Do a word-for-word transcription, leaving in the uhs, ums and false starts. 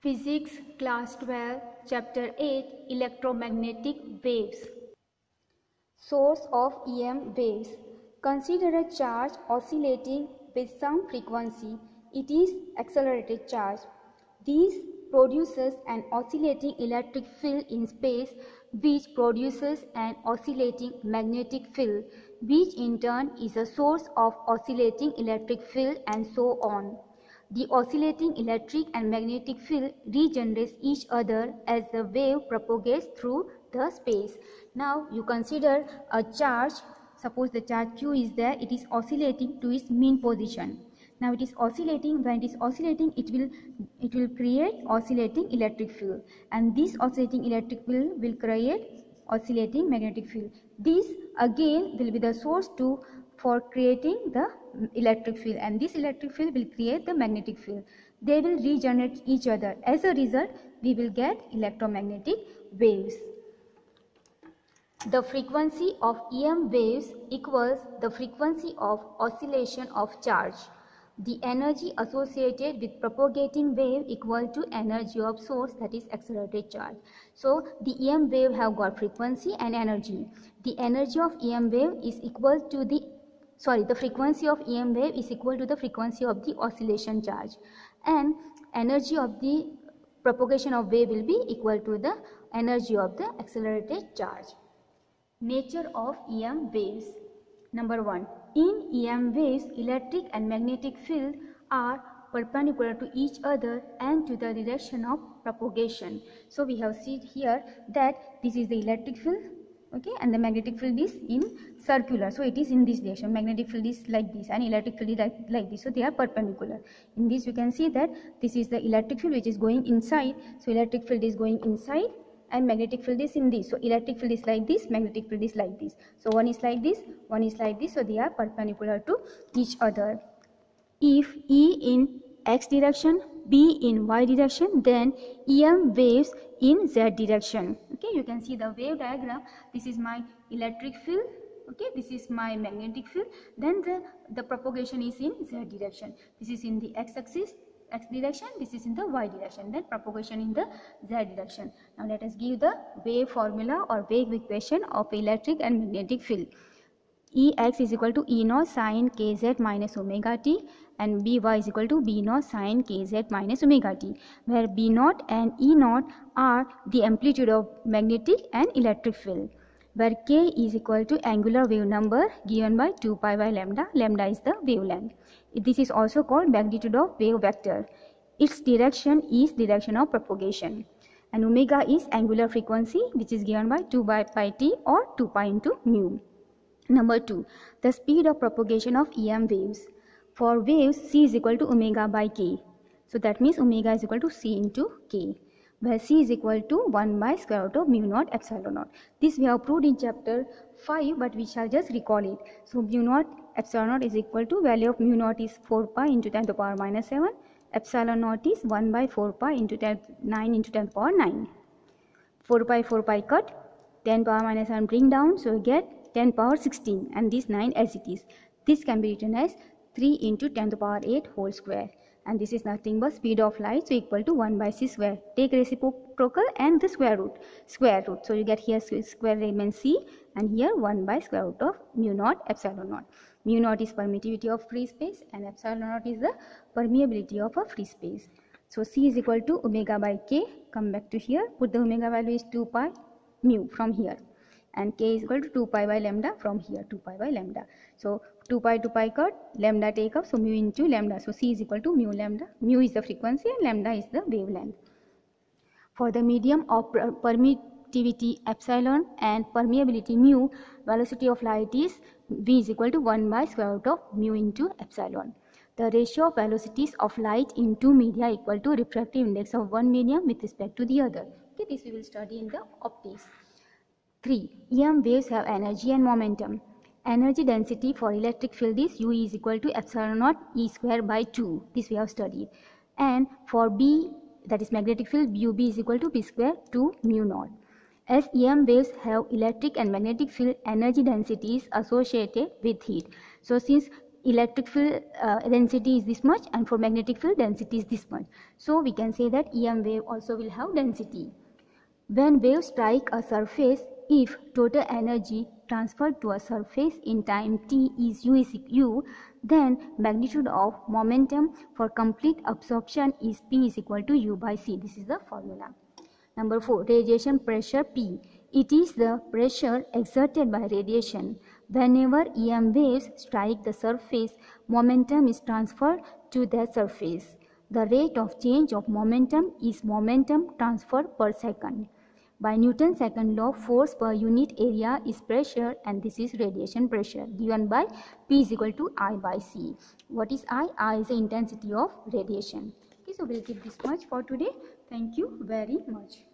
Physics Class twelve Chapter eight Electromagnetic Waves. Source of E M waves. Consider a charge oscillating with some frequency. It is accelerated charge. This produces an oscillating electric field in space, which produces an oscillating magnetic field, which in turn is a source of oscillating electric field, and so on. The oscillating electric and magnetic field regenerates each other as the wave propagates through the space. Now you consider a charge. Suppose the charge Q is there. It is oscillating to its mean position. Now it is oscillating. When it is oscillating, it will it will create oscillating electric field, and this oscillating electric field will create oscillating magnetic field. This again will be the source to for creating the electric field, and this electric field will create the magnetic field. They will regenerate each other. As a result, we will get electromagnetic waves. The frequency of E M waves equals the frequency of oscillation of charge. The energy associated with propagating wave equal to energy of source, that is accelerated charge. So the E M wave have got frequency and energy. The energy of E M wave is equal to the sorry the frequency of E M wave is equal to the frequency of the oscillation charge, and energy of the propagation of wave will be equal to the energy of the accelerated charge. Nature of E M waves. Number one. In E M waves, electric and magnetic field are perpendicular to each other and to the direction of propagation. So we have seen here that this is the electric field, okay, and the magnetic field is in circular, so it is in this direction. Magnetic field is like this and electric field is like, like this, so they are perpendicular. In this you can see that this is the electric field which is going inside, so electric field is going inside and magnetic field is in this. So electric field is like this, magnetic field is like this. So one is like this, one is like this, so they are perpendicular to each other. If E in x direction, B in y direction, then E M waves in z direction. Okay, you can see the wave diagram. This is my electric field, okay, this is my magnetic field, then the the propagation is in z direction. This is in the x axis, x direction, this is in the y direction, then propagation in the z direction. Now let us give the wave formula or wave equation of electric and magnetic field. Ex is equal to E naught sine kz minus omega t, and By is equal to B naught sine kz minus omega t, where B naught and E naught are the amplitude of magnetic and electric field, where k is equal to angular wave number given by two pi by lambda. Lambda is the wavelength. This is also called magnitude of wave vector. Its direction is direction of propagation, and omega is angular frequency, which is given by two by pi t or two pi into mu. Number two, the speed of propagation of E M waves. For waves, c is equal to omega by k. So that means omega is equal to c into k, where c is equal to one by square root of mu naught epsilon naught. This we have proved in chapter five, but we shall just recall it. So mu naught epsilon naught is equal to value of mu naught is four pi into ten to the power minus seven. Epsilon naught is one by four pi into ten, nine into ten to the power nine. four pi, four pi cut, ten power minus seven bring down, so we get ten power sixteen, and this nine as it is. This can be written as three into ten to the power eight whole square, and this is nothing but speed of light, so equal to one by c square. Take reciprocal and the square root. Square root. So you get here square remains c, and here one by square root of mu naught epsilon naught. Mu naught is permittivity of free space, and epsilon naught is the permeability of a free space. So c is equal to omega by k. Come back to here. Put the omega value is two pi mu from here, and k is equal to two pi by lambda from here, two pi by lambda. So two pi to pi cut, lambda take up, so mu into lambda. So c is equal to mu lambda. Mu is the frequency and lambda is the wavelength. For the medium of permittivity epsilon and permeability mu, velocity of light is v is equal to one by square root of mu into epsilon. The ratio of velocities of light in two media equal to refractive index of one medium with respect to the other. Okay, this we will study in the optics. three. E M waves have energy and momentum. Energy density for electric field is U is equal to epsilon naught E square by two. This we have studied. And for B, that is magnetic field, U B is equal to B square to mu naught. As E M waves have electric and magnetic field, energy density is associated with heat. So since electric field uh, density is this much, and for magnetic field density is this much. So we can say that E M wave also will have density. When waves strike a surface, if total energy transferred to a surface in time t is u is u, then magnitude of momentum for complete absorption is P is equal to U by C. This is the formula. Number four, radiation pressure P. It is the pressure exerted by radiation. Whenever E M waves strike the surface, momentum is transferred to that surface. The rate of change of momentum is momentum transfer per second. By Newton's second law, force per unit area is pressure, and this is radiation pressure given by P is equal to I by C. What is I? I is the intensity of radiation. Okay, so we'll keep this much for today. Thank you very much.